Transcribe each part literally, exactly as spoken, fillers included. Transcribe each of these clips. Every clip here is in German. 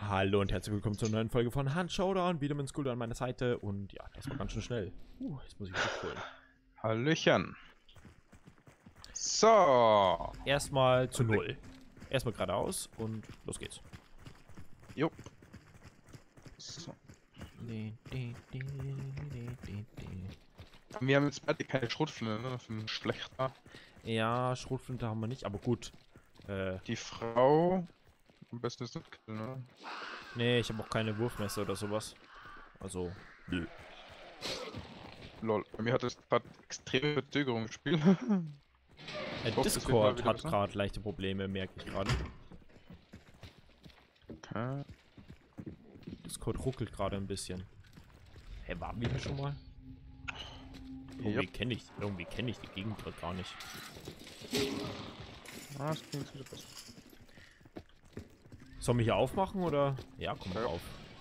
Hallo und herzlich willkommen zur neuen Folge von Hand Showdown. Wieder mit Skull an meiner Seite und ja, das war ganz schön schnell. Uh, jetzt muss ich mich holen. Hallöchen. So. Erstmal zu null. Erstmal geradeaus und los geht's. Jo. So. Wir haben jetzt beide keine Schrotflinte, ne? Das ist schlechter. Ja, Schrotflinte haben wir nicht, aber gut. Äh, Die Frau. Am besten ist das Kill, ne? nee, ich habe auch keine Wurfmesser oder sowas. Also, nö. Lol. Bei mir hat es gerade extreme Verzögerung gespielt. Äh, Discord hat gerade leichte Probleme, merke ich gerade. Okay. Discord ruckelt gerade ein bisschen. Hä, hey, waren wir hier schon mal? Irgendwie Yep. kenne ich, irgendwie kenne ich die Gegend gerade gar nicht. Ah, das klingt wieder besser. Sollen wir hier aufmachen oder? Ja, komm mal Ja. auf.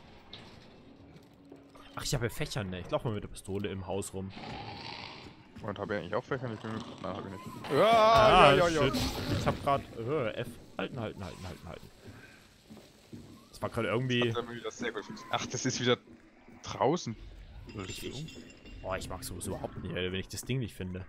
Ach, ich habe ja Fächer, ne? Ich laufe mal mit der Pistole im Haus rum. Und habe ich eigentlich auch Fächer? Ich bin... Nein, habe ich nicht. Ah, ja, ja, ja. shit. Ich habe gerade äh, F. Halten, halten, halten, halten, halten. Das war gerade irgendwie. Das sehr gut. Ach, das ist wieder draußen. Ich, ich, oh, ich mag sowas überhaupt nicht, wenn ich das Ding nicht finde.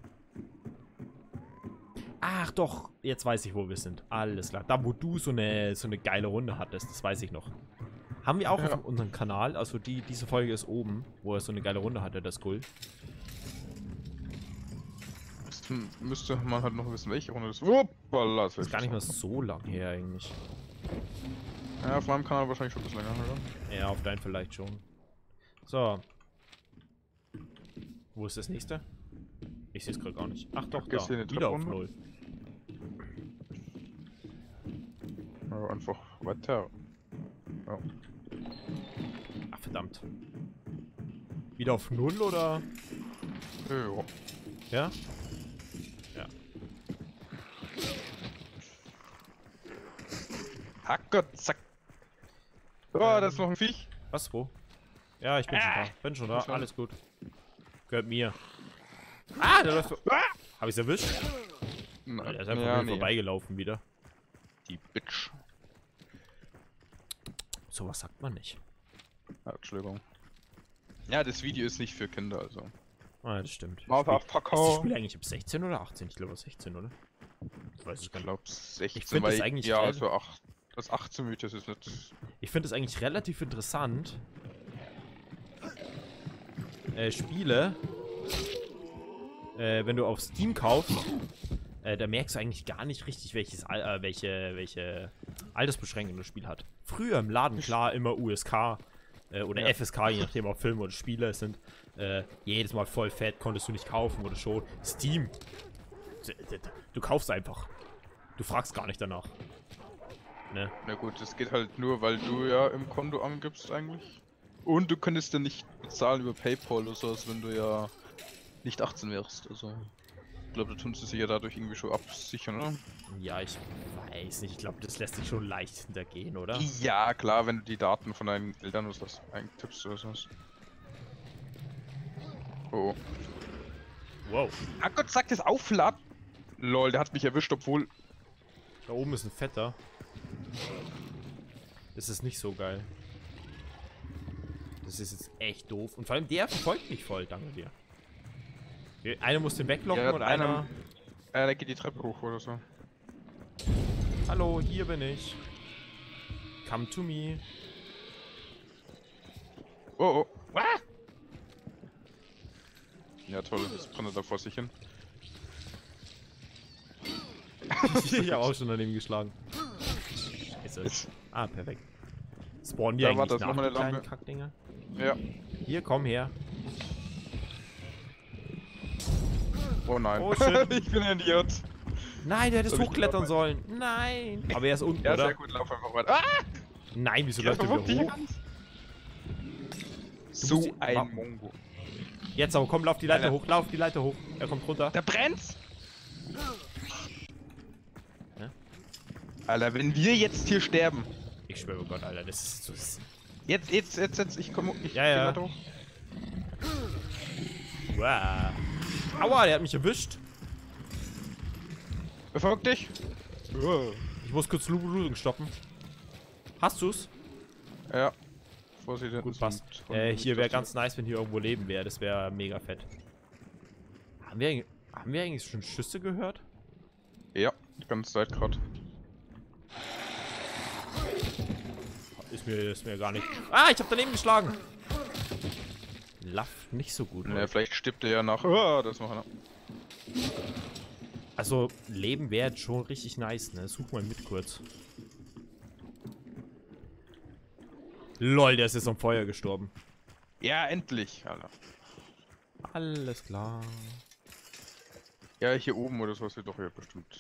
Ach doch, jetzt weiß ich, wo wir sind. Alles klar. Da, wo du so eine, so eine geile Runde hattest, das weiß ich noch. Haben wir auch ja. auf unserem Kanal, also die, diese Folge ist oben, wo er so eine geile Runde hatte, der Skull. Das müsste man halt noch wissen, welche Runde das ist. Uppala, das Das ist gar nicht mal so lang her eigentlich. Ja, auf meinem Kanal wahrscheinlich schon ein bisschen länger, oder? Ja, auf deinen vielleicht schon. So. Wo ist das nächste? Ich sehe es gerade gar nicht. Ach doch, da. Wieder auf null. Ja, einfach weiter. Ja. Ach, verdammt. Wieder auf null oder? Ja. Ja? Ja. Hacker, zack. Oh, da ist noch ein Viech. Was, wo? Ja, ich bin Ah. schon da. Bin schon da. Schon. Alles gut. Gehört mir. Ah, der läuft. Ah. Hab ich's erwischt? Nein. Der ist einfach Ja, ja, nee. vorbeigelaufen wieder. Die Bitch. Sowas sagt man nicht. Ah, Entschuldigung. Ja, das Video ist nicht für Kinder, also. Ah, das stimmt. Motherfucker. Ist das Spiel eigentlich ab sechzehn oder achtzehn? Ich glaube sechzehn, oder? Ich weiß es Ich gar nicht. glaube sechzehn, Ich find weil das eigentlich ja, geil. also acht, das achtzehn Mythos ist nicht. Ich finde es eigentlich relativ interessant. Äh, Spiele, äh, wenn du auf Steam kaufst, äh, da merkst du eigentlich gar nicht richtig, welches Al äh, welche, welche Altersbeschränkung das Spiel hat. Früher im Laden, klar, immer U S K äh, oder Ja. F S K, je nachdem, ob Filme oder Spiele sind. Äh, jedes Mal voll fett, konntest du nicht kaufen oder schon. Steam, du kaufst einfach. Du fragst gar nicht danach. Ne? Na gut, das geht halt nur, weil du ja im Konto angibst eigentlich. Und du könntest ja nicht bezahlen über PayPal oder sowas, wenn du ja nicht achtzehn wärst. Also, ich glaube, da tun sie sich ja dadurch irgendwie schon absichern, oder? Ja, ich weiß nicht. Ich glaube, das lässt sich schon leicht hintergehen, oder? Ja, klar, wenn du die Daten von deinen Eltern oder was eintippst oder sowas. Oh. Wow. Ah Gott, sagt das Aufladen. Lol, der hat mich erwischt, obwohl. Da oben ist ein fetter. Das ist nicht so geil. Das ist jetzt echt doof. Und vor allem der verfolgt mich voll, danke dir. Einer muss den weglocken Ja, und einer- einer... Äh, der geht die Treppe hoch oder so. Hallo, hier bin ich. Come to me. Oh, oh. Ah! Ja, toll, das brennt da vor sich hin. Ich habe auch schon daneben geschlagen. Scheiße. Ah, perfekt. Spawnen die Da eigentlich war das nach, noch mal die eine kleinen Lampe. Kackdinger? Ja. Hier, komm her. Oh nein. Oh, shit. Ich bin ein Idiot. Nein, der hätte Soll ich hochklettern die sollen. Nein. Aber er ist unten, Ja, oder? sehr gut, lauf einfach weiter. Ah! Nein, wieso Ja, läuft er verwirrt wieder dich hoch? ganz. musst So ihn- ein Wa- Mongo. Jetzt aber, komm, lauf die Leiter Alter. hoch, lauf die Leiter hoch. Er kommt runter. Da brennt's! Ja? Alter, wenn wir jetzt hier sterben. Ich schwöre oh Gott, Alter, das ist so... Das Jetzt, jetzt, jetzt, jetzt, ich komme. Ich Ja, ja. geh weiter hoch. wow. Aua, der hat mich erwischt. Befolgt dich. Ich muss kurz Looting stoppen. Hast du's? Ja. Vorsicht, hinten Gut, passt. sind Hunde, Äh, nicht, hier wäre dass die- ganz nice, wenn hier irgendwo Leben wäre. Das wäre mega fett. Haben wir, eigentlich- haben wir eigentlich schon Schüsse gehört? Ja, die ganze Zeit gerade. Ist mir, ist mir gar nicht... Ah, ich habe daneben geschlagen! Laff, nicht so gut. Ja, Leute. vielleicht stirbt er ja nach. Oh, das machen wir. Also, Leben wäre jetzt schon richtig nice, ne? Such mal mit kurz. Lol, der ist jetzt am Feuer gestorben. Ja, endlich, Alter. Alles klar. Ja, hier oben oder sowas wird doch hier bestimmt.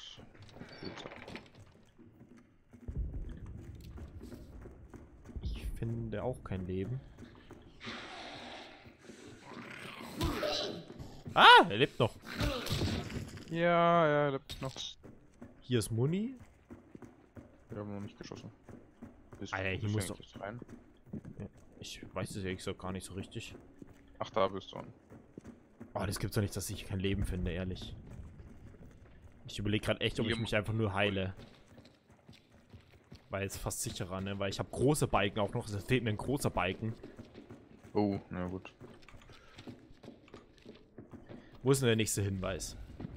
Ich finde auch kein Leben. Ah, er lebt noch. Ja, ja, er lebt noch. Hier ist Muni. Wir haben noch nicht geschossen. Bist, Alter, hier bist du muss eigentlich jetzt rein? Ich weiß es ehrlich gesagt gar nicht so richtig. Ach, da bist du. Oh, das gibt's doch nicht, dass ich kein Leben finde, ehrlich. Ich überlege gerade echt, ob ich mich einfach nur heile. Weil es fast sicherer, ne? Weil ich habe große Balken auch noch. Es fehlt mir ein großer Balken. Oh, na gut. Wo ist denn der nächste Hinweis?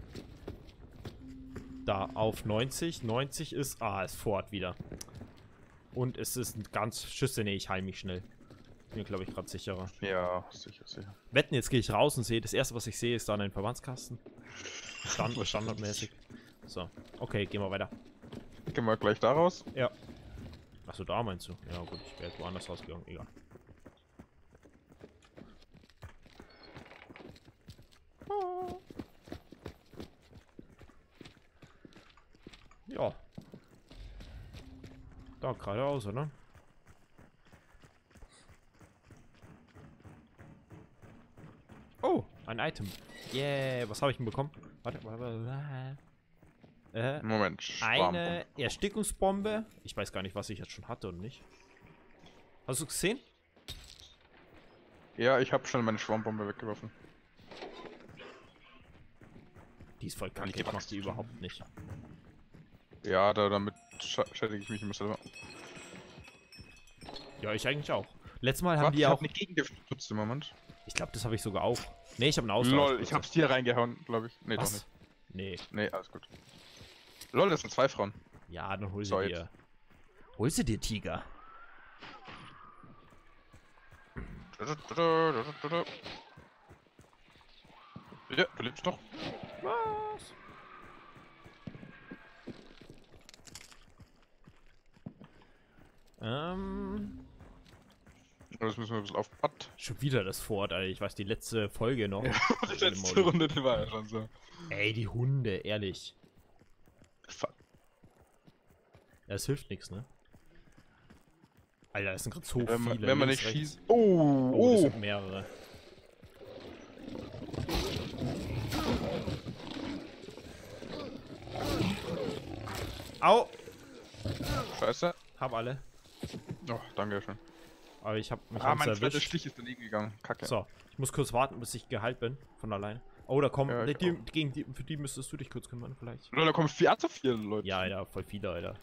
Da, auf neunzig. neunzig ist... Ah, ist Fort wieder. Und es ist ein ganz... Schüsse, nee, ich heile mich schnell. Bin mir, glaube ich, gerade sicherer. Ja, sicher, sicher. Wetten, jetzt gehe ich raus und sehe... Das erste, was ich sehe, ist dann ein Verbandskasten. Stand, standardmäßig. So, okay, gehen wir weiter. Gehen wir gleich da raus. Ja. Achso, da meinst du? Ja gut, ich wäre jetzt woanders rausgegangen. Egal. Ja. Da geradeaus, oder? Oh, ein Item. Yeah, was habe ich denn bekommen? Warte, warte, warte. Äh, Moment. Schwarmbombe. eine Erstickungsbombe. Ich weiß gar nicht, was ich jetzt schon hatte und nicht. Hast du gesehen? Ja, ich habe schon meine Schwarmbombe weggeworfen. Die ist voll kacke, Nicht ich mag gewachsen. die überhaupt nicht. Ja, da, damit scha- schädige ich mich immer selber. Ja, ich eigentlich auch. Letztes Mal haben Warte, die ich auch... hab eine Gegengift im Moment. Ich glaube, das habe ich sogar auch. Ne, ich habe einen Austausch. Lol, ich hab's hier reingehauen, glaube ich. Nee, Was? doch nicht. Nee. Nee, alles gut. Lol, das sind zwei Frauen. Ja, dann hol sie So, dir. jetzt. Hol sie dir, Tiger. Ja, du lebst doch. Was? Ähm... Das müssen wir ein bisschen aufpassen. Schon wieder das Fort, Alter. Ich weiß, die letzte Folge noch. Die letzte Runde, die war ja schon so. Ey, die Hunde, ehrlich. Fuck. Ja, es hilft nichts, ne? Alter, es sind gerade so Wenn man, viele. wenn man links, nicht rechts. schießt. Oh, Oh, das oh. sind mehrere. Au! Scheiße. Hab alle. Oh, danke schön. Aber ich hab mich Ah, ganz mein zweiter erwischt. Stich ist daneben gegangen. Kacke. So, ich muss kurz warten, bis ich geheilt bin. Von alleine. Oh, da kommen. Ja, die, ich die, auch. gegen die, für die müsstest du dich kurz kümmern, vielleicht. Lol, da kommen vier zu vier Leute. Ja, Alter, voll viele, Alter.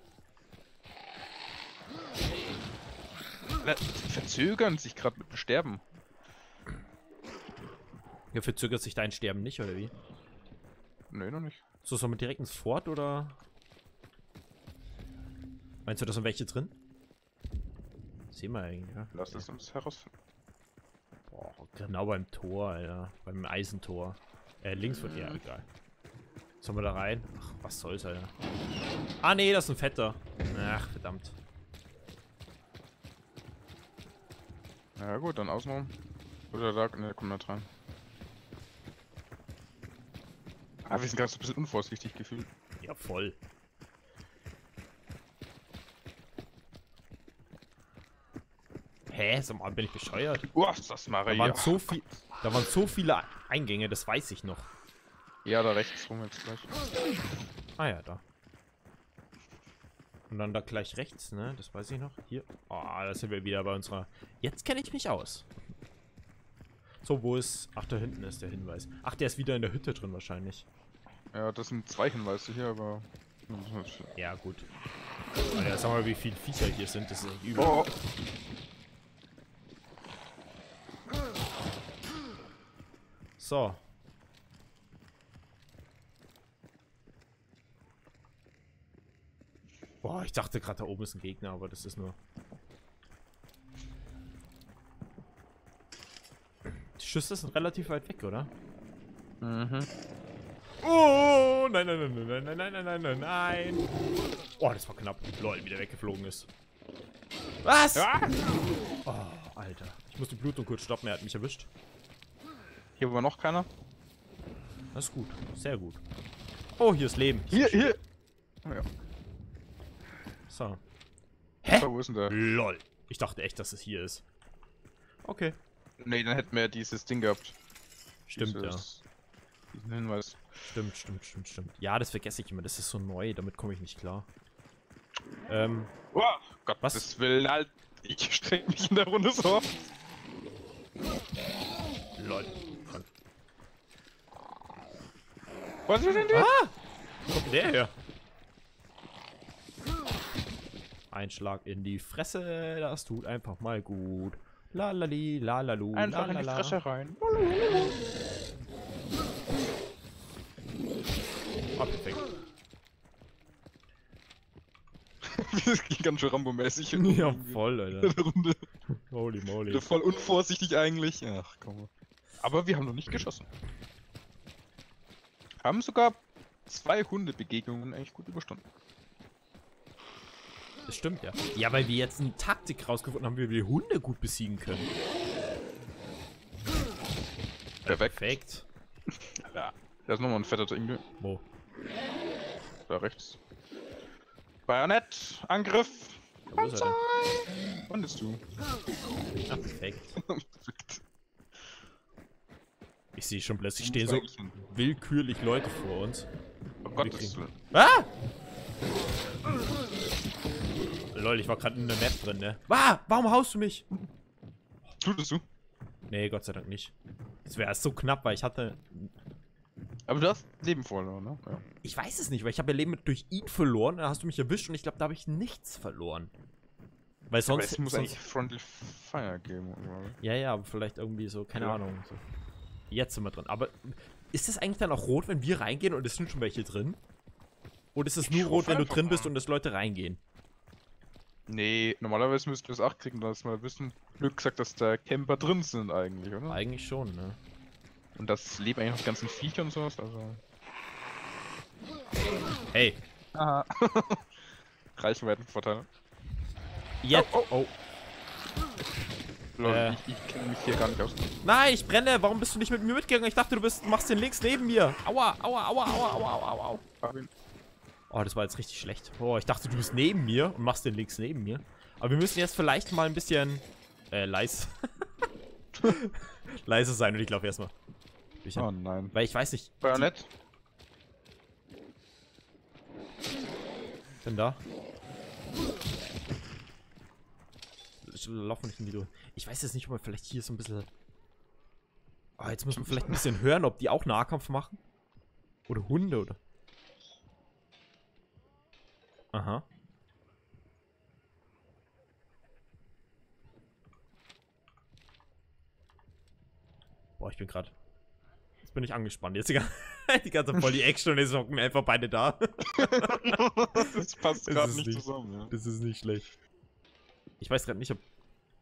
Die verzögern sich gerade mit dem Sterben. Ja, verzögert sich dein Sterben nicht, oder wie? Nee, noch nicht. So, sollen wir direkt ins Fort, oder? Meinst du, da sind welche drin? Sehen wir eigentlich, ja. Lass es uns herausfinden. Boah, genau beim Tor, Alter. Beim Eisentor. Äh, links von... Ja, egal. Sollen wir da rein? Ach, was soll's, Alter. Ah, nee, das ist ein Fetter. Ach, verdammt. Ja gut, dann außenrum. Oder da, ne, komm nicht rein. Ah, wir sind gerade so ein bisschen unvorsichtig gefühlt. Ja, voll. Hä? Sag mal, bin ich bescheuert? Uah, das Da Maria. waren so viel... Da waren so viele Eingänge, das weiß ich noch. Ja, da rechts rum jetzt gleich. Ah ja, da. Und dann da gleich rechts, ne? Das weiß ich noch. Hier. Oh, da sind wir wieder bei unserer... Jetzt kenne ich mich aus. So, wo ist... Ach, da hinten ist der Hinweis. Ach, der ist wieder in der Hütte drin wahrscheinlich. Ja, das sind zwei Hinweise hier, aber... Ja, gut. Alter, sag mal, wie viele Viecher hier sind. Das ist echt übel. Oh. So. Boah, ich dachte gerade, da oben ist ein Gegner, aber das ist nur... Die Schüsse sind relativ weit weg, oder? Mhm. Oh, nein, nein, nein, nein, nein, nein, nein, nein, nein, nein. Oh, das war knapp. Lol, wie der weggeflogen ist. Was? Ja. Oh, Alter. Ich muss die Blutung kurz stoppen, er hat mich erwischt. Hier war noch keiner. Das ist gut. Sehr gut. Oh, hier ist Leben. Hier, hier. Oh, ja. So. Hä? So, wo ist denn der? Lol. Ich dachte echt, dass es hier ist. Okay. Nee, dann hätten wir ja dieses Ding gehabt. Stimmt, dieses, ja. Diesen Hinweis. Stimmt, stimmt, stimmt, stimmt. Ja, das vergesse ich immer. Das ist so neu. Damit komme ich nicht klar. Ähm. Oh, Gott, Was? das will halt. Ich streng mich in der Runde so. Lol. Krank. Was ist denn der? Ah! Wo kommt der her? Ein Schlag in die Fresse. Das tut einfach mal gut. Lalali, lalalu, Einfach lalala. in die Fresse rein. Ah, perfekt. Das ging ganz schön Rambo-mäßig. Ja, voll, In Alter. der Runde. Holy moly. Wieder voll unvorsichtig eigentlich. Ach, komm. Aber wir haben noch nicht geschossen. Haben sogar zwei Hundebegegnungen eigentlich gut überstanden. Das stimmt, ja. Ja, weil wir jetzt eine Taktik rausgefunden haben, wie wir die Hunde gut besiegen können. Perfekt. Perfekt. Ja. Da ist nochmal ein fetter Ding. Wo? Da rechts. Bajonett, Angriff. Wo ist er denn? Wann bist du? Ah, perfekt. Perfekt. Ich sehe schon plötzlich, Wo stehen musst so du eigentlich hin? willkürlich Leute vor uns. Oh Gottes Willen. Ah! Lol, ich war gerade in der Map drin, ne? Ah, warum haust du mich? Tutest du? Nee, Gott sei Dank nicht. Das wäre so knapp, weil ich hatte... Aber du hast Leben verloren, ne? Ja. Ich weiß es nicht, weil ich habe ja Leben durch ihn verloren, dann hast du mich erwischt und ich glaube, da habe ich nichts verloren. Weil Aber sonst... es muss sonst eigentlich Friendly Fire geben, oder? ja, ja, aber vielleicht irgendwie so, keine Ja. Ahnung. So. Jetzt sind wir drin. Aber ist das eigentlich dann auch rot, wenn wir reingehen und es sind schon welche drin? Oder ist es Ich nur rot, hoffe wenn du einfach drin bist mal. und es Leute reingehen? Nee, normalerweise müssten wir es auch kriegen, dass wir wissen, Glück gesagt, dass da Camper drin sind eigentlich, oder? Eigentlich schon, ne? Und das leben eigentlich noch die ganzen Viecher und sowas, also... Hey, Aha. Reichweitenvorteil. jetzt! Oh, Oh. Lol, Äh. ich, ich kenne mich hier gar nicht aus. Nein, ich brenne! Warum bist du nicht mit mir mitgegangen? Ich dachte, du bist, machst den links neben mir! Aua, aua, aua, aua, aua, aua, aua. Hab ihn. Oh, das war jetzt richtig schlecht. Oh, ich dachte, du bist neben mir und machst den links neben mir. Aber wir müssen jetzt vielleicht mal ein bisschen... Äh, leise... leise sein und ich glaube erstmal. Oh nein. Weil ich weiß nicht... Bajonett? Denn da? Ich lauf nicht in die durch. Ich weiß jetzt nicht, ob man vielleicht hier so ein bisschen... Oh, jetzt müssen wir vielleicht ein bisschen hören, ob die auch Nahkampf machen. Oder Hunde, oder... Aha. Boah, ich bin gerade... Jetzt bin ich angespannt. Jetzt die ganze, die ganze voll die Action und jetzt hocken einfach beide da. Das passt Das gerade ist nicht nicht- zusammen, ja. Das ist nicht schlecht. Ich weiß gerade nicht, ob...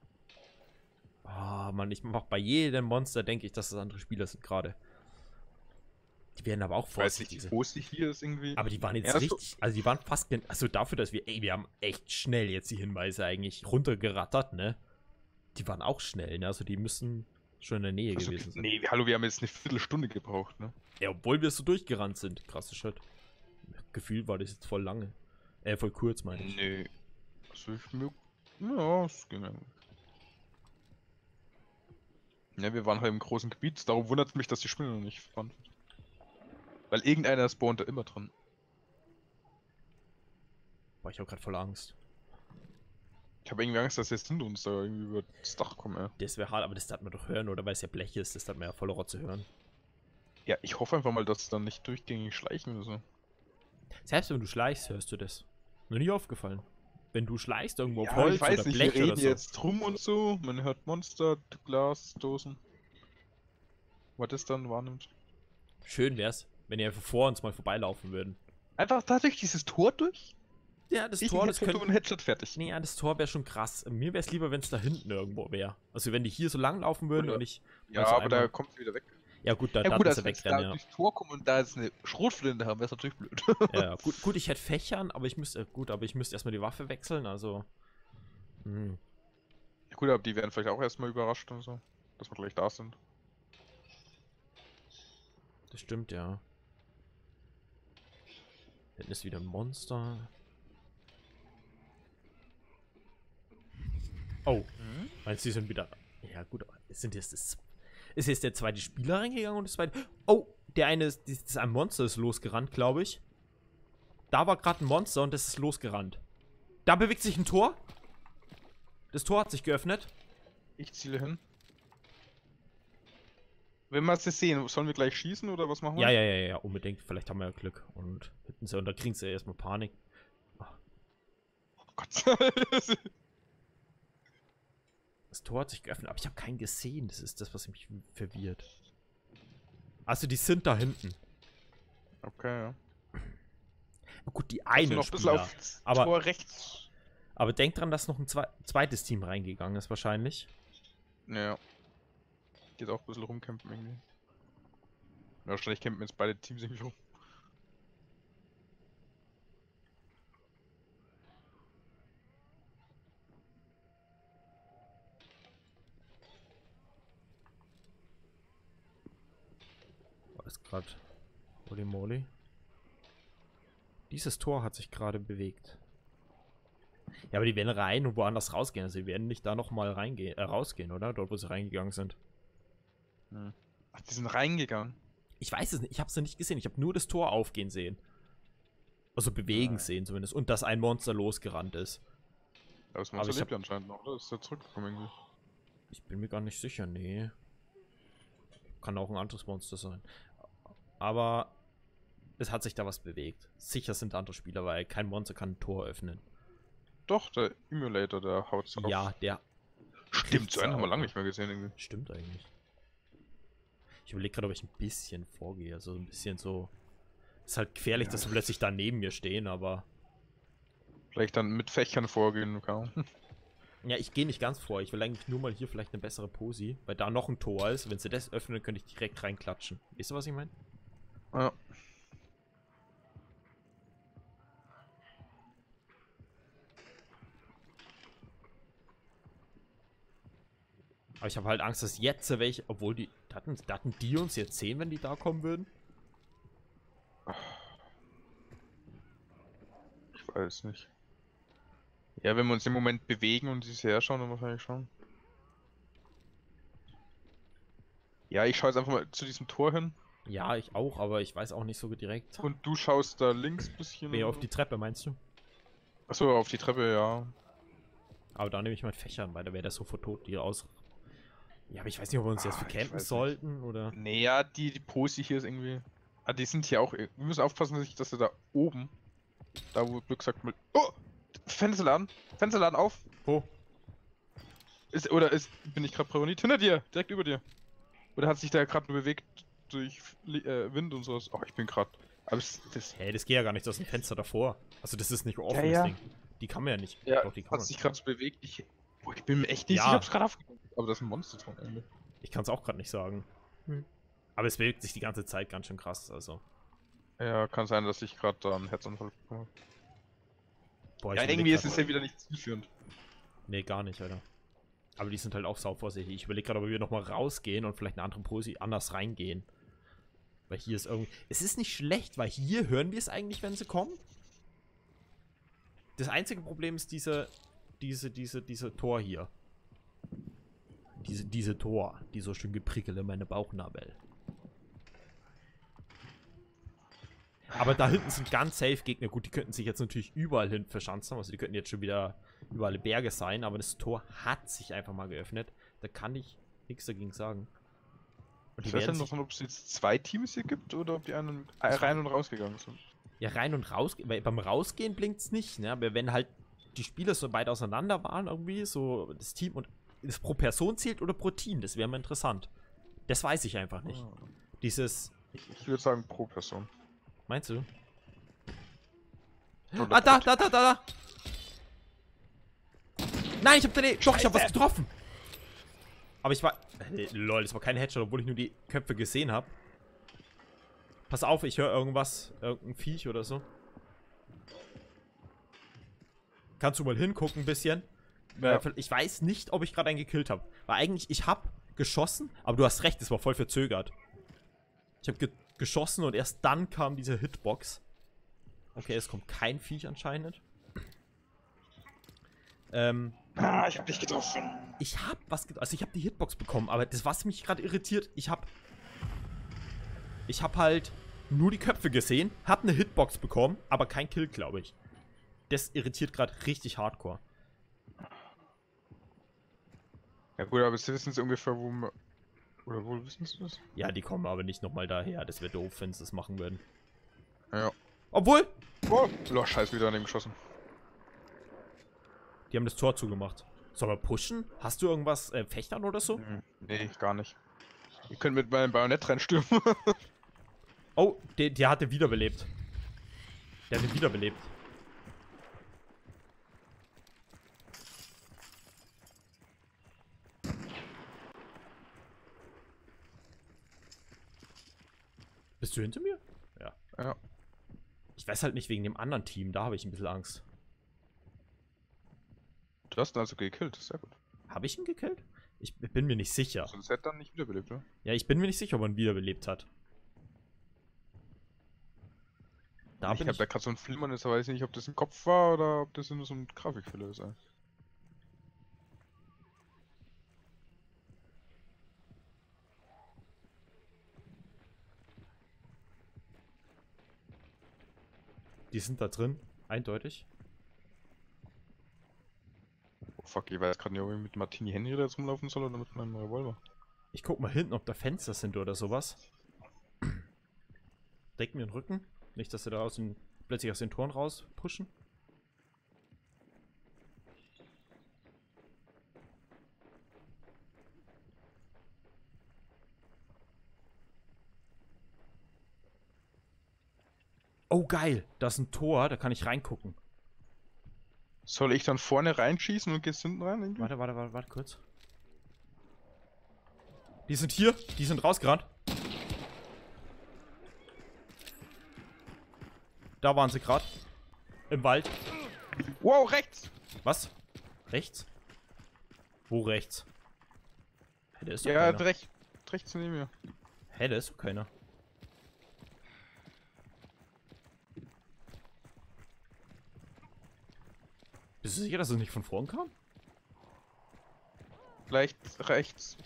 Oh, Mann, ich mach bei jedem Monster, denke ich, dass das andere Spieler sind gerade. Die werden aber auch Ich weiß nicht, vorsichtig. wie groß die hier ist irgendwie. Aber die waren jetzt Ja, so- richtig... Also die waren fast... gen- Also dafür, dass wir... Ey, wir haben echt schnell jetzt die Hinweise eigentlich runtergerattert, ne? Die waren auch schnell, ne? Also die müssen schon in der Nähe Also, gewesen sein. nee, hallo, wir haben jetzt eine Viertelstunde gebraucht, ne? Ja, obwohl wir so durchgerannt sind. Krasses Shit. Gefühlt war das jetzt voll lange. Äh, voll kurz, meine ich. Nee. Also ich mir. Ja, es ging eigentlich. Ja, wir waren halt im großen Gebiet, darum wundert mich, dass die Spinne noch nicht fand. Weil irgendeiner spawnt da immer dran. Boah, ich hab grad voll Angst. Ich habe irgendwie Angst, dass jetzt hinter uns da irgendwie über das Dach kommen, ja. Das wäre hart, aber das darf man doch hören, oder? Weil es ja Blech ist, das darf man ja voller Rotze hören. Ja, ich hoffe einfach mal, dass es dann nicht durchgängig schleichen oder so. Selbst wenn du schleichst, hörst du das. Noch nie aufgefallen. Wenn du schleichst irgendwo auf Ja, Holz ich weiß oder nicht, Blech wir reden oder so. jetzt rum und so, man hört Monster, Glas, Dosen. Was das dann wahrnimmt. Schön wär's, wenn die einfach vor uns mal vorbeilaufen würden. Einfach dadurch dieses Tor durch? Ja, das Ich Tor, ein das Headshot könnte... und ein Headshot fertig. Nee, ja, das Tor wäre schon krass. Mir wäre es lieber, wenn es da hinten irgendwo wäre. Also wenn die hier so lang laufen würden Oder- und ich... Ja, also aber einmal- da kommt sie wieder weg. Ja gut, da Ja darf gut, sie als wenn sie wegrennen, da ja. durchs Tor kommen und da jetzt eine Schrotflinte haben, wäre es natürlich blöd. Ja, gut, gut, ich hätte Fächern, aber ich müsste... Gut, aber ich müsste erstmal die Waffe wechseln, also... Hm. Ja, gut, aber die werden vielleicht auch erstmal überrascht und so, dass wir gleich da sind. Das stimmt, ja. Hinten ist wieder ein Monster. Oh, meinst du, die sind wieder... Ja gut, aber sind jetzt das... Ist jetzt der zweite Spieler reingegangen und das zweite... Oh, der eine ist... Das ist ein Monster ist losgerannt, glaube ich. Da war gerade ein Monster und das ist losgerannt. Da bewegt sich ein Tor. Das Tor hat sich geöffnet. Ich ziele hin. Wenn wir es jetzt sehen, sollen wir gleich schießen oder was machen wir? Ja, ja, ja, ja, unbedingt. Vielleicht haben wir ja Glück. Und hinten sie, und da kriegen sie ja erstmal Panik. Oh Gott. Das Tor hat sich geöffnet, aber ich habe keinen gesehen. Das ist das, was mich verwirrt. Also, die sind da hinten. Okay, ja. Gut, die Also einen noch ein bisschen Spieler. auf Aber, Tor rechts. aber denk dran, dass noch ein zwe zweites Team reingegangen ist, wahrscheinlich. Ja. Geht auch ein bisschen rumcampen irgendwie. Ja, wahrscheinlich campen jetzt beide Teams irgendwie rum. War das gerade... Holy moly. Dieses Tor hat sich gerade bewegt. Ja, aber die werden rein und woanders rausgehen. Also, die werden nicht da nochmal reingehen, äh, rausgehen, oder? Dort, wo sie reingegangen sind. Hm. Ach, die sind reingegangen. Ich weiß es nicht. Ich habe es nicht gesehen. Ich habe nur das Tor aufgehen sehen. Also bewegen Ah. sehen zumindest. Und dass ein Monster losgerannt ist. Aber das Aber Monster ich lebt hab- ja anscheinend noch, oder? Ist der zurückgekommen irgendwie? Ich bin mir gar nicht sicher. Nee. Kann auch ein anderes Monster sein. Aber es hat sich da was bewegt. Sicher sind andere Spieler, weil kein Monster kann ein Tor öffnen. Doch, der Emulator, der haut's auf. Ja, der... Stimmt, so einen haben wir auch, lange ne? nicht mehr gesehen irgendwie. Stimmt eigentlich. Ich überlege gerade, ob ich ein bisschen vorgehe. Also ein bisschen so... Ist halt gefährlich, Ja. dass sie plötzlich da neben mir stehen, aber... Vielleicht dann mit Fächern vorgehen, kann. Ja, ich gehe nicht ganz vor. Ich will eigentlich nur mal hier vielleicht eine bessere Posi, weil da noch ein Tor ist. Wenn sie das öffnen, könnte ich direkt reinklatschen. Weißt du, was ich meine? Ja. Aber ich habe halt Angst, dass jetzt welche... Obwohl die... Hatten, hatten die uns jetzt sehen, wenn die da kommen würden? Ich weiß nicht. Ja, wenn wir uns im Moment bewegen und sie es herschauen, dann wahrscheinlich schon. Ja, ich schaue jetzt einfach mal zu diesem Tor hin. Ja, ich auch, aber ich weiß auch nicht so direkt. Und du schaust da links ein bisschen. Wer auf die Treppe, meinst du? Achso, auf die Treppe, ja. Aber da nehme ich mal Fächern, weil da wäre das sofort tot, die aus... Ja, aber ich weiß nicht, ob wir uns jetzt Ah, für ich campen weiß nicht. sollten, oder... Nee, ja, die, die Posi hier ist irgendwie. Ah, die sind hier auch. Wir müssen aufpassen, dass ich- dass sie da oben. Da wo Glück sagt mal. Oh! Fensterladen! Fensterladen auf! Wo? Ist, oder ist. Bin ich gerade paranoid? Hinter dir! Direkt über dir! Oder hat sich da gerade nur bewegt durch äh, Wind und sowas? Oh, ich bin gerade. Aber es, das. Hey, das geht ja gar nicht, das ist ein Fenster davor. Also das ist nicht ein offenes ja. Ding. Die kann man ja nicht. Ja, Doch, die kann hat man. sich gerade so bewegt. Ich, boah, ich bin mir echt nicht Ja. sicher, ob's gerade aufgegangen ist. Aber das ist ein Monster drin, eigentlich. Ich kann es auch gerade nicht sagen. Hm. Aber es bewegt sich die ganze Zeit ganz schön krass, also. Ja, kann sein, dass ich gerade da einen Herzanfall bekommen habe. Boah, Ja, überleg irgendwie ist grad- es ja wieder nicht zielführend. Nee, gar nicht, Alter. Aber die sind halt auch sauvorsichtig. Ich überlege gerade, ob wir nochmal rausgehen und vielleicht eine andere Posi anders reingehen. Weil hier ist irgendwie... Es ist nicht schlecht, weil hier hören wir es eigentlich, wenn sie kommen. Das einzige Problem ist diese... Diese, diese, diese Tor hier. Diese, diese Tor, die so schön geprickelt in meine Bauchnabel. Aber da hinten sind ganz safe Gegner. Gut, die könnten sich jetzt natürlich überall hin verschanzen. Also die könnten jetzt schon wieder überall Berge sein. Aber das Tor hat sich einfach mal geöffnet. Da kann ich nichts dagegen sagen. Und die Ich weiß ja werden noch, sich, ob es jetzt zwei Teams hier gibt oder ob die einen äh, rein und rausgegangen sind. Ja, rein und raus. Weil beim Rausgehen blinkt es nicht, ne? Aber wenn halt die Spieler so weit auseinander waren, irgendwie, so das Team und das pro Person zählt oder pro Team, das wäre mal interessant. Das weiß ich einfach nicht. Ah. Dieses. Ich, ich würde sagen pro Person. Meinst du? Oder Ah, da, pro da, da, da, da. Nein, ich hab daneben. Doch, ich hab was getroffen. Aber ich war. Äh, lol, das war kein Headshot, obwohl ich nur die Köpfe gesehen habe. Pass auf, ich höre irgendwas. Irgendein Viech oder so. Kannst du mal hingucken ein bisschen? Ja. Ich weiß nicht, ob ich gerade einen gekillt habe. Weil eigentlich, ich habe geschossen, aber du hast recht, es war voll verzögert. Ich habe ge geschossen und erst dann kam diese Hitbox. Okay, es kommt kein Viech anscheinend. Ähm, Ah, ich hab dich getroffen. ich hab was getroffen. Also ich habe die Hitbox bekommen, aber das, was mich gerade irritiert, ich hab... Ich hab halt nur die Köpfe gesehen, hab eine Hitbox bekommen, aber kein Kill, glaube ich. Das irritiert gerade richtig hardcore. Ja gut, aber sie wissen sie ungefähr, wo wir... Oder wo wissen sie das? Ja, die kommen aber nicht nochmal daher. Das wäre doof, wenn sie das machen würden. Ja. Obwohl, Oh, oh scheiße, wieder daneben geschossen. die haben das Tor zugemacht. Sollen wir pushen? Hast du irgendwas, äh, Fechtern oder so? Hm, nee, gar nicht. Ihr könnt mit meinem Bajonett reinstürmen. Oh, der, der hatte wiederbelebt. Der hatte wiederbelebt. Bist du hinter mir? Ja. Ja. Ich weiß halt nicht wegen dem anderen Team, da habe ich ein bisschen Angst. Du hast ihn also gekillt, sehr gut. Habe ich ihn gekillt? Ich bin mir nicht sicher. Sonst hätte er dann nicht wiederbelebt, oder? Ja, ich bin mir nicht sicher, ob er ihn wiederbelebt hat. Da ich bin habe ich... da gerade so einen Film und jetzt weiß ich nicht, ob das ein Kopf war oder ob das nur so ein Grafikfehler ist. Die sind da drin, eindeutig. Oh fuck, ich weiß gerade nicht, ob ich mit Martini Henry da jetzt rumlaufen soll oder mit meinem Revolver. Ich guck mal hinten, ob da Fenster sind oder sowas. Deck mir den Rücken. Nicht, dass sie da aus den, plötzlich aus den Toren raus pushen. Oh geil, da ist ein Tor, da kann ich reingucken. Soll ich dann vorne reinschießen und gehst hinten rein? Irgendwie? Warte, warte, warte, warte kurz. Die sind hier, die sind rausgerannt. Da waren sie gerade. Im Wald. Wow, rechts! Was? Rechts? Wo rechts? Hä, da ist doch Ja, keiner. rechts, rechts neben mir. Hä, da ist doch keiner. Bist du sicher, dass es nicht von vorn kam? Vielleicht rechts.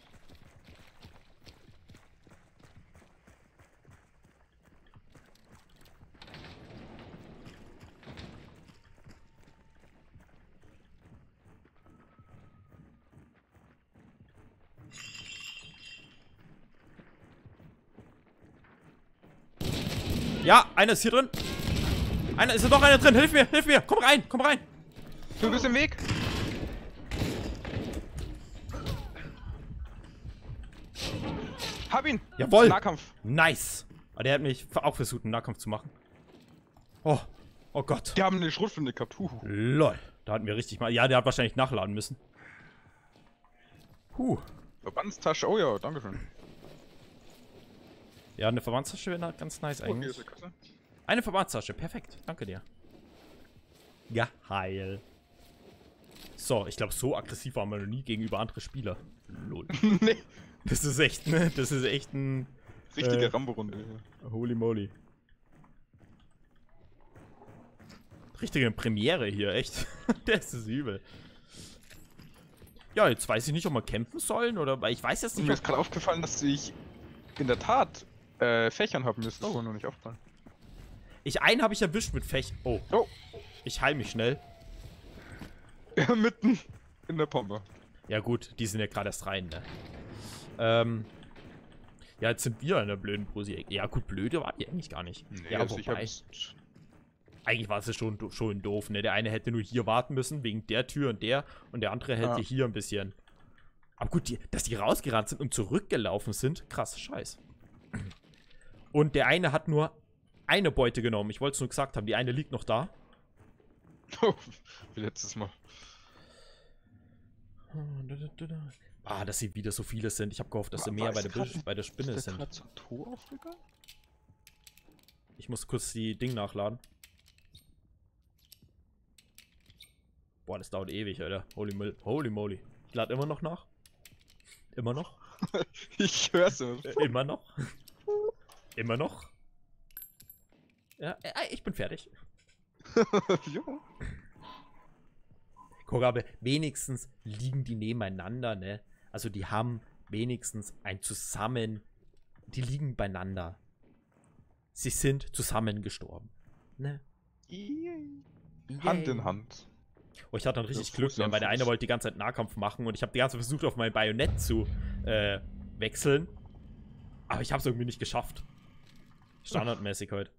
Ja, einer ist hier drin. Einer ist noch einer drin. Hilf mir, hilf mir. Komm rein, komm rein. Du bist im Weg! Hab ihn! Jawohl. Nahkampf! Nice. Aber der hat mich auch versucht, einen Nahkampf zu machen. Oh, oh Gott. Die haben eine Schrotflinte gehabt. Huh. Lol. Da hatten wir richtig mal... Ja, der hat wahrscheinlich nachladen müssen. Puh. Verbandstasche, oh ja, dankeschön. Ja, eine Verbandstasche wäre ganz nice Oh, hier eigentlich. ist die Kasse. Eine Verbandstasche, perfekt. Danke dir. Geil. So, ich glaube, so aggressiv waren wir noch nie gegenüber anderen Spielern. Lol. Nee. Das ist echt, ne? Das ist echt ein... Richtige Äh. Rambo-Runde. Holy moly. Richtige Premiere hier, echt. Das ist übel. Ja, jetzt weiß ich nicht, ob wir campen sollen oder... Weil ich weiß jetzt Und nicht, mir ob... ist gerade aufgefallen, dass ich in der Tat äh, Fächern haben müsste. Oh, noch nicht aufgefallen. Ich, einen habe ich erwischt mit Fech... Oh. Oh. Ich heil mich schnell. Ja, mitten in der Pombe. Ja gut, die sind ja gerade erst rein, ne? Ähm... Ja, jetzt sind wir in der blöden Posi. Ja gut, blöde war die eigentlich gar nicht. Nee, ja, also ich wobei... hab's Eigentlich war es schon, schon doof, ne? Der eine hätte nur hier warten müssen, wegen der Tür und der, und der andere hätte Ja. hier ein bisschen. Aber gut, die, dass die rausgerannt sind und zurückgelaufen sind, krass, scheiß. Und der eine hat nur eine Beute genommen. Ich wollte es nur gesagt haben, die eine liegt noch da. Wie letztes Mal. Ah, dass sie wieder so viele sind. Ich habe gehofft, dass sie War- mehr war- bei ist der, grad Bisch- ein- bei der Spinne Ist da sind. gerade so ein Tor aufgegangen? Ich muss kurz die Ding nachladen. Boah, das dauert ewig, Alter. Holy, mol holy moly. Ich lade immer noch nach. Immer noch. Ich hör's immer. Äh, immer noch. Immer noch. Ja, äh, ich bin fertig. Jo. Guck, aber wenigstens liegen die nebeneinander, ne? Also die haben wenigstens ein Zusammen... Die liegen beieinander. Sie sind zusammen gestorben. Ne? Hand in Hand. Oh, ich hatte dann richtig Ja, Glück, Fuß ne? an Weil der Fuß. eine wollte die ganze Zeit Nahkampf machen und ich habe die ganze Zeit versucht, auf mein Bajonett zu äh, wechseln. Aber ich habe es irgendwie nicht geschafft. Standardmäßig heute.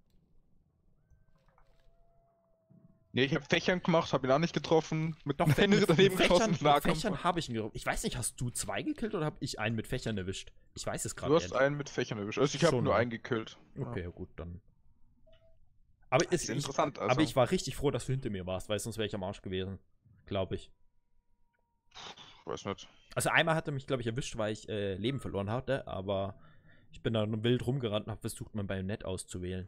Ne, ich hab Fächern gemacht, hab ihn auch nicht getroffen. Mit Doch, einem Händler mit, daneben mit geschossen. Fächern, mit Nahkampf. Fächern habe ich ihn getroffen. Ich weiß nicht, hast du zwei gekillt oder habe ich einen mit Fächern erwischt? Ich weiß es gerade Du hast ehrlich. einen mit Fächern erwischt. Also ich habe Schon, nur ne? einen gekillt. Okay, ja, gut, dann. Aber, Das es, ist ich, interessant, also. aber ich war richtig froh, dass du hinter mir warst, weil sonst wäre ich am Arsch gewesen. Glaube ich. Weiß nicht. Also einmal hat er mich, glaube ich, erwischt, weil ich äh, Leben verloren hatte, aber ich bin dann wild rumgerannt und habe versucht, mein Bajonett auszuwählen.